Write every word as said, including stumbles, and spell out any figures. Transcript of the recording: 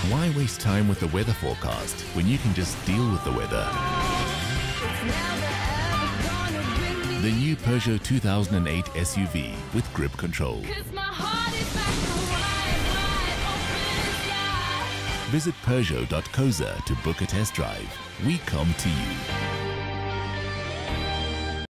Why waste time with the weather forecast when you can just deal with the weather? The new Peugeot two thousand eight S U V with grip control. Visit Peugeot dot co dot za to book a test drive. We come to you.